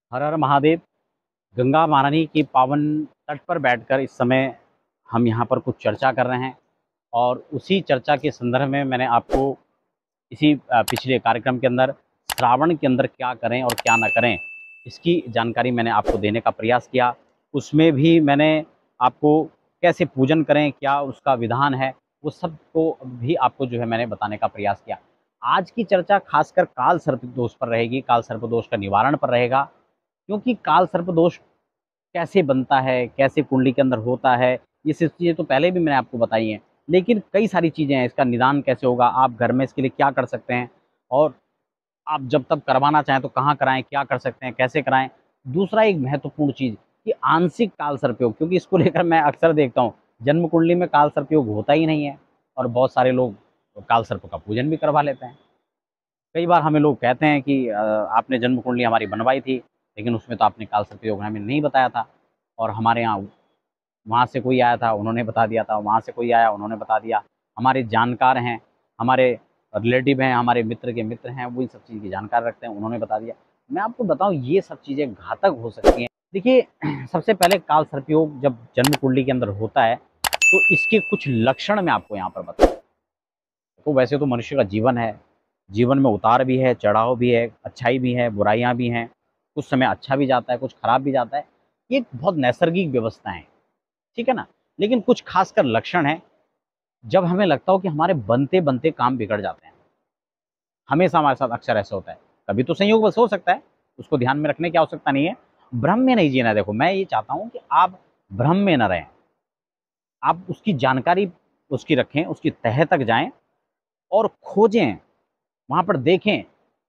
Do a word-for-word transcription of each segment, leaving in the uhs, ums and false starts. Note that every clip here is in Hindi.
हर हर महादेव। गंगा महारानी की पावन तट पर बैठकर इस समय हम यहाँ पर कुछ चर्चा कर रहे हैं और उसी चर्चा के संदर्भ में मैंने आपको इसी अ, पिछले कार्यक्रम के अंदर श्रावण के अंदर क्या करें और क्या ना करें, इसकी जानकारी मैंने आपको देने का प्रयास किया। उसमें भी मैंने आपको कैसे पूजन करें, क्या उसका विधान है, वो सब को भी आपको जो है मैंने बताने का प्रयास किया। आज की चर्चा खासकर काल सर्प दोष पर रहेगी, काल सर्प दोष का निवारण पर रहेगा। क्योंकि काल सर्प दोष कैसे बनता है, कैसे कुंडली के अंदर होता है, ये सब चीज़ें तो पहले भी मैंने आपको बताई हैं। लेकिन कई सारी चीज़ें हैं, इसका निदान कैसे होगा, आप घर में इसके लिए क्या कर सकते हैं और आप जब तक करवाना चाहें तो कहाँ कराएँ, क्या कर सकते हैं, कैसे कराएँ। दूसरा एक महत्वपूर्ण चीज़ कि आंशिक काल सर्पयोग, क्योंकि इसको लेकर मैं अक्सर देखता हूँ, जन्म कुंडली में काल सर्पयोग होता ही नहीं है और बहुत सारे लोग काल सर्प का पूजन भी करवा लेते हैं। कई बार हमें लोग कहते हैं कि अ, आपने जन्म कुंडली हमारी बनवाई थी, लेकिन उसमें तो आपने काल सर्प योग हमें नहीं बताया था और हमारे यहाँ वहाँ से कोई आया था, उन्होंने बता दिया था, वहाँ से कोई आया, उन्होंने बता दिया। हमारे जानकार हैं, हमारे रिलेटिव हैं, हमारे मित्र के मित्र हैं, वो इन सब चीज़ की जानकार रखते हैं, उन्होंने बता दिया। मैं आपको बताऊँ, ये सब चीज़ें घातक हो सकती हैं। देखिए, सबसे पहले काल सर्प योग जब जन्म कुंडली के अंदर होता है, तो इसके कुछ लक्षण मैं आपको यहाँ पर बताऊँ। तो वैसे तो मनुष्य का जीवन है, जीवन में उतार भी है, चढ़ाव भी है, अच्छाई भी है, बुराइयाँ भी हैं, कुछ समय अच्छा भी जाता है, कुछ खराब भी जाता है। ये एक बहुत नैसर्गिक व्यवस्था है, ठीक है ना? लेकिन कुछ खासकर लक्षण हैं, जब हमें लगता हो कि हमारे बनते-बनते काम बिगड़ जाते हैं। हमेशा हमारे साथ अक्सर ऐसा होता है। कभी तो संयोगवश हो सकता है, उसको ध्यान में रखने की आवश्यकता नहीं है। भ्रम में नहीं जीना है। देखो, मैं ये चाहता हूँ कि आप भ्रम में ना रहें। आप उसकी जानकारी उसकी रखें, उसकी तह तक जाएँ और खोजें, वहाँ पर देखें।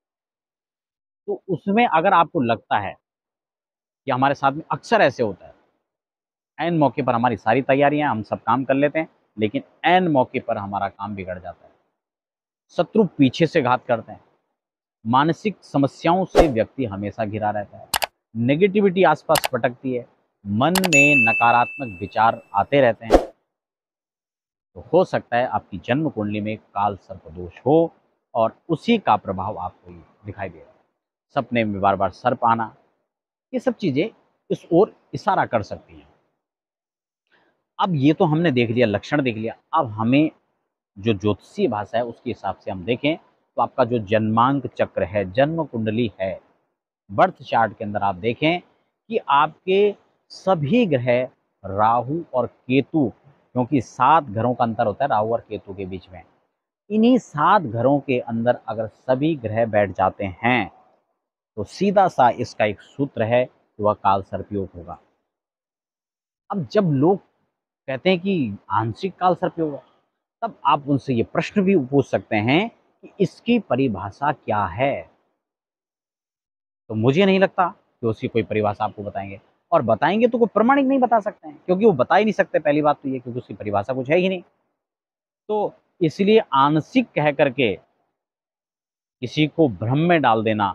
तो उसमें अगर आपको लगता है कि हमारे साथ में अक्सर ऐसे होता है, ऐन मौके पर हमारी सारी तैयारियां, हम सब काम कर लेते हैं, लेकिन ऐन मौके पर हमारा काम बिगड़ जाता है। शत्रु पीछे से घात करते हैं, मानसिक समस्याओं से व्यक्ति हमेशा घिरा रहता है, नेगेटिविटी आसपास भटकती है, मन में नकारात्मक विचार आते रहते हैं। तो हो सकता है आपकी जन्म कुंडली में काल सर्प दोष हो और उसी का प्रभाव आपको दिखाई दे रहा है। सपने में बार बार सर्प आना, ये सब चीजें इस ओर इशारा कर सकती हैं। अब ये तो हमने देख लिया, लक्षण देख लिया। अब हमें जो ज्योतिषीय भाषा है उसके हिसाब से हम देखें, तो आपका जो जन्मांक चक्र है, जन्म कुंडली है, बर्थ चार्ट के अंदर आप देखें कि आपके सभी ग्रह राहु और केतु, क्योंकि सात घरों का अंतर होता है राहु और केतु के बीच में, इन्हीं सात घरों के अंदर अगर सभी ग्रह बैठ जाते हैं तो सीधा सा इसका एक सूत्र है कि वह काल सर्पयोग होगा। अब जब लोग कहते हैं कि आंशिक काल सर्पयोग है, तब आप उनसे ये प्रश्न भी पूछ सकते हैं कि इसकी परिभाषा क्या है। तो मुझे नहीं लगता कि उसकी कोई परिभाषा आपको बताएंगे, और बताएंगे तो कोई प्रमाणिक नहीं बता सकते हैं, क्योंकि वो बता ही नहीं सकते। पहली बात तो ये, क्योंकि उसकी परिभाषा कुछ है ही नहीं। तो इसलिए आंशिक कह करके किसी को भ्रम में डाल देना,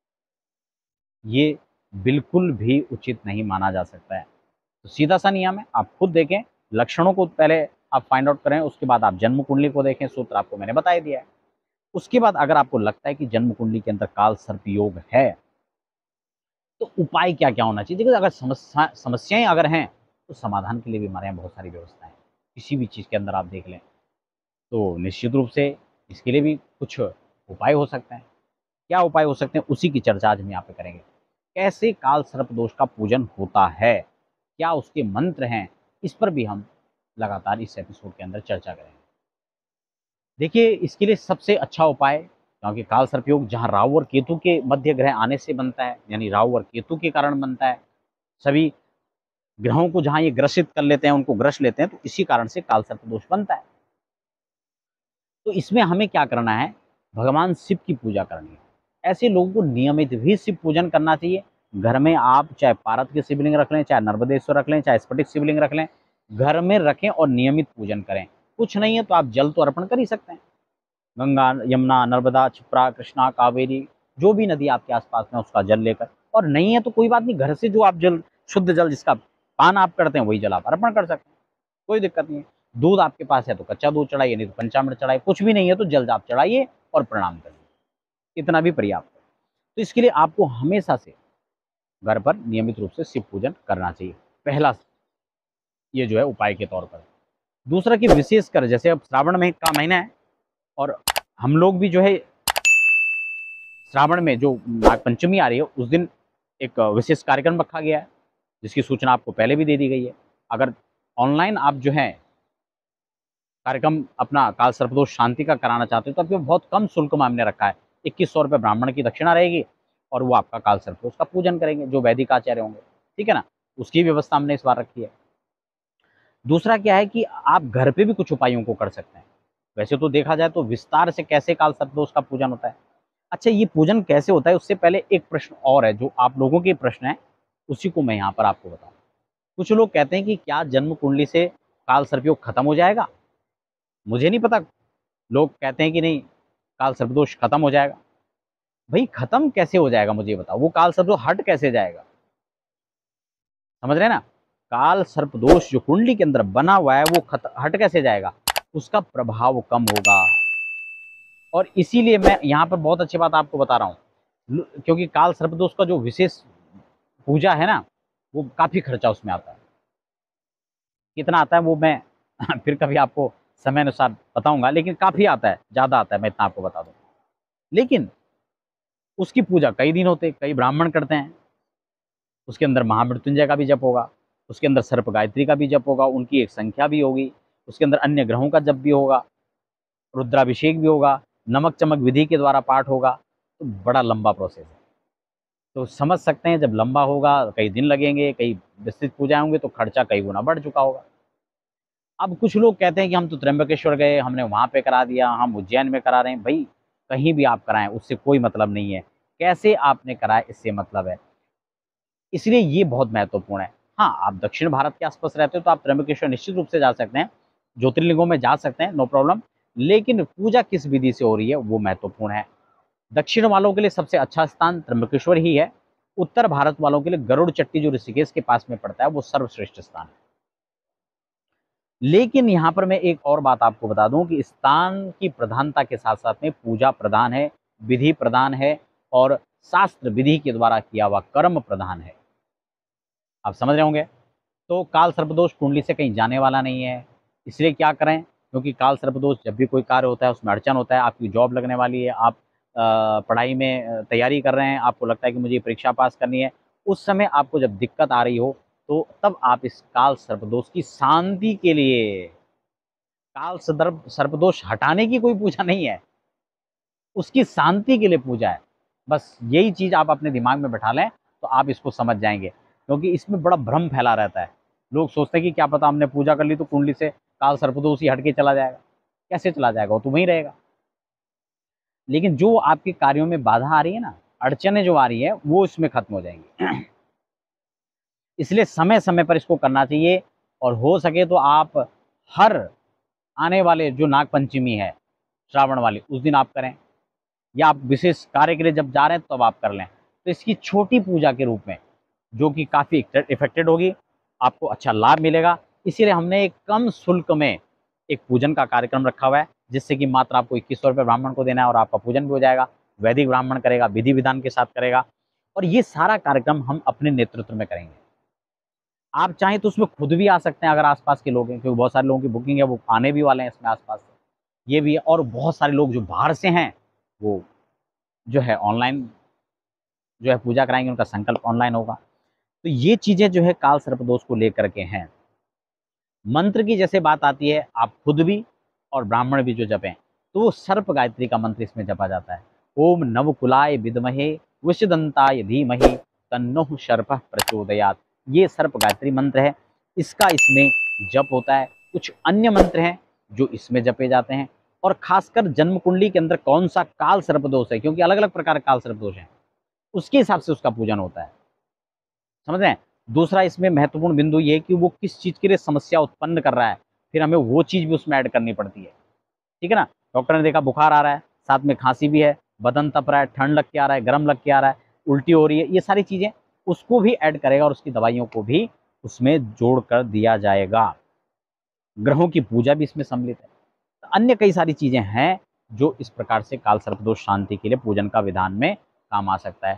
ये बिल्कुल भी उचित नहीं माना जा सकता है। तो सीधा सा नियम है, आप खुद देखें, लक्षणों को पहले आप फाइंड आउट करें, उसके बाद आप जन्म कुंडली को देखें। सूत्र आपको मैंने बता ही दिया है। उसके बाद अगर आपको लगता है कि जन्म कुंडली के अंदर काल सर्प योग है, तो उपाय क्या क्या होना चाहिए। देखिए, अगर समस्या समस्याएं अगर हैं, तो समाधान के लिए भी हमारे यहाँ बहुत सारी व्यवस्थाएं हैं। किसी भी चीज़ के अंदर आप देख लें, तो निश्चित रूप से इसके लिए भी कुछ उपाय हो सकते हैं। क्या उपाय हो सकते हैं, उसी की चर्चा आज हम यहाँ पे करेंगे। कैसे काल सर्प दोष का पूजन होता है, क्या उसके मंत्र हैं, इस पर भी हम लगातार इस एपिसोड के अंदर चर्चा करेंगे। देखिए, इसके लिए सबसे अच्छा उपाय, क्योंकि काल सर्पयोग जहाँ राहु और केतु के मध्य ग्रह आने से बनता है, यानी राहु और केतु के कारण बनता है। सभी ग्रहों को जहाँ ये ग्रसित कर लेते हैं, उनको ग्रस लेते हैं, तो इसी कारण से काल सर्प दोष बनता है। तो इसमें हमें क्या करना है, भगवान शिव की पूजा करनी है। ऐसे लोगों को नियमित भी शिव पूजन करना चाहिए। घर में आप चाहे पारद के शिवलिंग रख लें, चाहे नर्मदेश्वर रख लें, चाहे स्फटिक शिवलिंग रख लें, घर में रखें और नियमित पूजन करें। कुछ नहीं है तो आप जल तो अर्पण कर ही सकते हैं। गंगा, यमुना, नर्मदा, क्षिप्रा, कृष्णा, कावेरी, जो भी नदी आपके आसपास में उसका जल लेकर, और नहीं है तो कोई बात नहीं, घर से जो आप जल, शुद्ध जल जिसका पान आप करते हैं, वही जल आप अर्पण कर सकते हैं, कोई दिक्कत नहीं है। दूध आपके पास है तो कच्चा दूध चढ़ाइए, नहीं तो पंचामृत चढ़ाइए। कुछ भी नहीं है तो जल आप चढ़ाइए और प्रणाम करिए, इतना भी पर्याप्त है। तो इसके लिए आपको हमेशा से घर पर नियमित रूप से शिव पूजन करना चाहिए, पहला ये जो है उपाय के तौर पर। दूसरा कि विशेषकर जैसे अब श्रावण में का महीना है और हम लोग भी जो है श्रावण में जो नाग पंचमी आ रही है उस दिन एक विशेष कार्यक्रम रखा गया है, जिसकी सूचना आपको पहले भी दे दी गई है। अगर ऑनलाइन आप जो है कार्यक्रम अपना काल सर्पदोष शांति का कराना चाहते हो तो अभी बहुत कम शुल्क में हमने रखा है। इक्कीस सौ रुपये ब्राह्मण की दक्षिणा रहेगी और वो आपका काल सर्पदोष का पूजन करेंगे, जो वैदिक आचार्य होंगे, ठीक है ना, उसकी व्यवस्था हमने इस बार रखी है। दूसरा क्या है कि आप घर पे भी कुछ उपायों को कर सकते हैं। वैसे तो देखा जाए तो विस्तार से कैसे काल सर्पदोष का पूजन होता है। अच्छा, ये पूजन कैसे होता है उससे पहले एक प्रश्न और है, जो आप लोगों के प्रश्न है उसी को मैं यहाँ पर आपको बताऊँ। कुछ लोग कहते हैं कि क्या जन्म कुंडली से काल सर्पयोग खत्म हो जाएगा? मुझे नहीं पता, लोग कहते हैं कि नहीं काल सर्पदोष खत्म हो जाएगा। भाई खत्म कैसे हो जाएगा मुझे बताओ, वो काल सर्पदोष हट कैसे जाएगा? समझ रहे हैं ना, काल सर्पदोष जो कुंडली के अंदर बना हुआ है वो खत, हट कैसे जाएगा? उसका प्रभाव कम होगा। और इसीलिए मैं यहाँ पर बहुत अच्छी बात आपको बता रहा हूँ, क्योंकि काल सर्पदोष का जो विशेष पूजा है ना, वो काफी खर्चा उसमें आता है। कितना आता है वो मैं फिर कभी आपको समय अनुसार बताऊंगा, लेकिन काफी आता है, ज्यादा आता है, मैं इतना आपको बता दूं। लेकिन उसकी पूजा कई दिन होते, कई ब्राह्मण करते हैं। उसके अंदर महामृत्युंजय का भी जप होगा, उसके अंदर सर्प गायत्री का भी जप होगा, उनकी एक संख्या भी होगी, उसके अंदर अन्य ग्रहों का जप भी होगा, रुद्राभिषेक भी होगा, नमक चमक विधि के द्वारा पाठ होगा। तो बड़ा लंबा प्रोसेस है, तो समझ सकते हैं जब लंबा होगा, कई दिन लगेंगे, कई विस्तृत पूजाएं होंगे, तो खर्चा कई गुना बढ़ चुका होगा। अब कुछ लोग कहते हैं कि हम तो त्र्यंबकेश्वर गए, हमने वहाँ पे करा दिया, हम उज्जैन में करा रहे हैं। भाई कहीं भी आप कराएं उससे कोई मतलब नहीं है, कैसे आपने कराया इससे मतलब है। इसलिए ये बहुत महत्वपूर्ण है। हाँ, आप दक्षिण भारत के आसपास रहते हो तो आप त्र्यंबकेश्वर निश्चित रूप से जा सकते हैं, ज्योतिर्लिंगों में जा सकते हैं, नो प्रॉब्लम। लेकिन पूजा किस विधि से हो रही है वो महत्वपूर्ण है। दक्षिण वालों के लिए सबसे अच्छा स्थान त्र्यंबकेश्वर ही है। उत्तर भारत वालों के लिए गरुड़ चट्टी जो ऋषिकेश के पास में पड़ता है वो सर्वश्रेष्ठ स्थान है। लेकिन यहाँ पर मैं एक और बात आपको बता दूं कि स्थान की प्रधानता के साथ साथ में पूजा प्रधान है, विधि प्रधान है और शास्त्र विधि के द्वारा किया हुआ कर्म प्रधान है। आप समझ रहे होंगे। तो काल सर्पदोष कुंडली से कहीं जाने वाला नहीं है। इसलिए क्या करें, क्योंकि काल सर्पदोष जब भी कोई कार्य होता है उसमें अड़चन होता है। आपकी जॉब लगने वाली है, आप अ, पढ़ाई में तैयारी कर रहे हैं, आपको लगता है कि मुझे परीक्षा पास करनी है, उस समय आपको जब दिक्कत आ रही हो तो तब आप इस काल सर्पदोष की शांति के लिए, काल सर्प सर्पदोष हटाने की कोई पूजा नहीं है, उसकी शांति के लिए पूजा है। बस यही चीज आप अपने दिमाग में बैठा लें तो आप इसको समझ जाएंगे, क्योंकि इसमें बड़ा भ्रम फैला रहता है। लोग सोचते हैं कि क्या पता हमने पूजा कर ली तो कुंडली से काल सर्पदोष ही हट के चला जाएगा। कैसे चला जाएगा, वो तो वहीं रहेगा। लेकिन जो आपके कार्यों में बाधा आ रही है ना, अड़चने जो आ रही है, वो इसमें खत्म हो जाएंगी। इसलिए समय समय पर इसको करना चाहिए। और हो सके तो आप हर आने वाले जो नाग पंचमी है श्रावण वाली, उस दिन आप करें, या आप विशेष कार्य के लिए जब जा रहे हैं तब तो आप कर लें। तो इसकी छोटी पूजा के रूप में, जो कि काफ़ी इफेक्टेड होगी, आपको अच्छा लाभ मिलेगा। इसीलिए हमने एक कम शुल्क में एक पूजन का कार्यक्रम रखा हुआ है, जिससे कि मात्र आपको इक्कीस सौ रुपये ब्राह्मण को देना है और आपका पूजन भी हो जाएगा। वैदिक ब्राह्मण करेगा, विधि विधान के साथ करेगा, और ये सारा कार्यक्रम हम अपने नेतृत्व में करेंगे। आप चाहें तो उसमें खुद भी आ सकते हैं अगर आसपास के लोग हैं, क्योंकि बहुत सारे लोगों की बुकिंग है, वो आने भी वाले हैं इसमें आसपास से, ये भी है। और बहुत सारे लोग जो बाहर से हैं वो जो है ऑनलाइन जो है पूजा कराएंगे, उनका संकल्प ऑनलाइन होगा। तो ये चीज़ें जो है काल सर्पदोष को लेकर के हैं। मंत्र की जैसे बात आती है, आप खुद भी और ब्राह्मण भी जो जपें, तो वो सर्प गायत्री का मंत्र इसमें जपा जाता है। ओम नवकुलाय विद्महे विषदंताय धीमहि तन्नोः सर्पः प्रचोदयात्। ये सर्प गायत्री मंत्र है, इसका इसमें जप होता है। कुछ अन्य मंत्र हैं जो इसमें जपे जाते हैं, और खासकर जन्म कुंडली के अंदर कौन सा काल सर्पदोष है, क्योंकि अलग अलग प्रकार के काल सर्पदोष हैं, उसके हिसाब से उसका पूजन होता है। समझ रहे हैं। दूसरा इसमें महत्वपूर्ण बिंदु ये है कि वो किस चीज़ के लिए समस्या उत्पन्न कर रहा है, फिर हमें वो चीज़ भी उसमें ऐड करनी पड़ती है। ठीक है ना। डॉक्टर ने देखा बुखार आ रहा है, साथ में खांसी भी है, बदन तप रहा है, ठंड लग के आ रहा है, गर्म लग के आ रहा है, उल्टी हो रही है, ये सारी चीज़ें उसको भी ऐड करेगा और उसकी दवाइयों को भी उसमें जोड़ कर दिया जाएगा। ग्रहों की पूजा भी इसमें सम्मिलित है। तो अन्य कई सारी चीज़ें हैं जो इस प्रकार से काल सर्पदोष शांति के लिए पूजन का विधान में काम आ सकता है।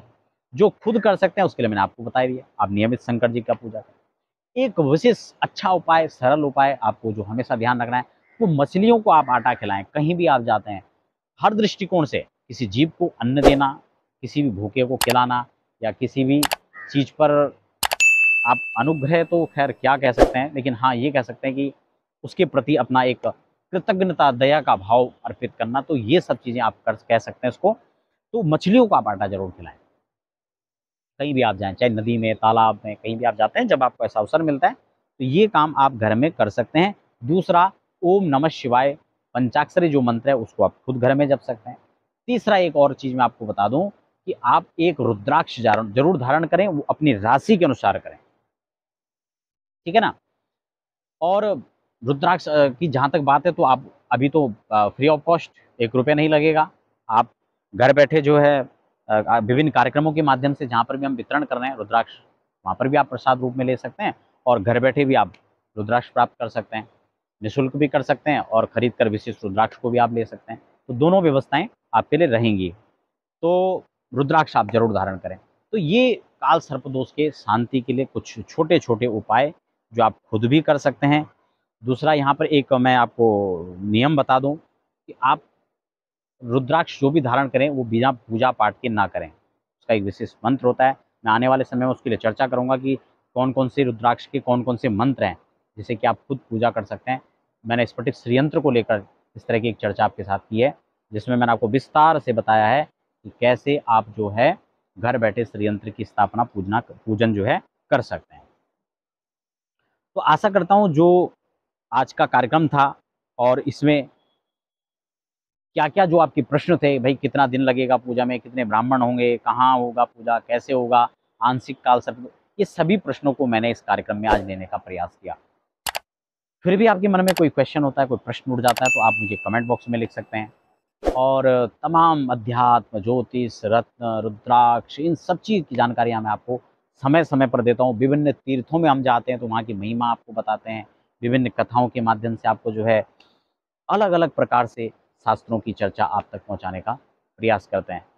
जो खुद कर सकते हैं उसके लिए मैंने आपको बता दिया, आप नियमित शंकर जी का पूजा करें। एक विशेष अच्छा उपाय, सरल उपाय आपको जो हमेशा ध्यान रखना है, वो मछलियों को आप आटा खिलाएं। कहीं भी आप जाते हैं, हर दृष्टिकोण से किसी जीव को अन्न देना, किसी भी भूखे को खिलाना, या किसी भी चीज़ पर आप अनुग्रह तो खैर क्या कह सकते हैं, लेकिन हाँ ये कह सकते हैं कि उसके प्रति अपना एक कृतज्ञता, दया का भाव अर्पित करना, तो ये सब चीज़ें आप कर कह सकते हैं इसको। तो मछलियों को आप आटा ज़रूर खिलाएं। कहीं भी आप जाएँ, चाहे नदी में, तालाब में, कहीं भी आप जाते हैं, जब आपको ऐसा अवसर मिलता है, तो ये काम आप घर में कर सकते हैं। दूसरा, ओम नमः शिवाय पंचाक्षरी जो मंत्र है, उसको आप खुद घर में जप सकते हैं। तीसरा, एक और चीज़ मैं आपको बता दूँ कि आप एक रुद्राक्ष जारण ज़रूर धारण करें, वो अपनी राशि के अनुसार करें। ठीक है ना? और रुद्राक्ष अ, की जहाँ तक बात है, तो आप अभी तो अ, फ्री ऑफ कॉस्ट एक रुपया नहीं लगेगा। आप घर बैठे जो है अ अ, विभिन्न कार्यक्रमों के माध्यम से जहाँ पर भी हम वितरण कर रहे हैं रुद्राक्ष, वहाँ पर भी आप प्रसाद रूप में ले सकते हैं, और घर बैठे भी आप रुद्राक्ष प्राप्त कर सकते हैं। निःशुल्क भी कर सकते हैं, और खरीद कर विशिष्ट रुद्राक्ष को भी आप ले सकते हैं। तो दोनों व्यवस्थाएँ आपके लिए रहेंगी। तो रुद्राक्ष आप ज़रूर धारण करें। तो ये काल सर्पदोष के शांति के लिए कुछ छोटे-छोटे उपाय जो आप खुद भी कर सकते हैं। दूसरा, यहाँ पर एक मैं आपको नियम बता दूँ कि आप रुद्राक्ष जो भी धारण करें, वो बिना पूजा-पाठ के ना करें। उसका एक विशेष मंत्र होता है। मैं आने वाले समय में उसके लिए चर्चा करूँगा कि कौन-कौन से रुद्राक्ष के कौन-कौन से मंत्र हैं, जिससे कि आप खुद पूजा कर सकते हैं। मैंने स्फटिक श्रीयंत्र को लेकर इस तरह की एक चर्चा आपके साथ की है, जिसमें मैंने आपको विस्तार से बताया है कि कैसे आप जो है घर बैठे श्रीयंत्र की स्थापना, पूजना पूजन जो है कर सकते हैं। तो आशा करता हूँ जो आज का कार्यक्रम था, और इसमें क्या-क्या जो आपके प्रश्न थे, भई कितना दिन लगेगा पूजा में, कितने ब्राह्मण होंगे, कहाँ होगा पूजा, कैसे होगा, आंशिक काल सर्प, ये सभी प्रश्नों को मैंने इस कार्यक्रम में आज लेने का प्रयास किया। फिर भी आपके मन में कोई क्वेश्चन होता है, कोई प्रश्न उठ जाता है, तो आप मुझे कमेंट बॉक्स में लिख सकते हैं। और तमाम अध्यात्म, ज्योतिष, रत्न, रुद्राक्ष, इन सब चीज़ की जानकारियाँ मैं आपको समय-समय पर देता हूँ। विभिन्न तीर्थों में हम जाते हैं तो वहाँ की महिमा आपको बताते हैं। विभिन्न कथाओं के माध्यम से आपको जो है अलग-अलग प्रकार से शास्त्रों की चर्चा आप तक पहुँचाने का प्रयास करते हैं।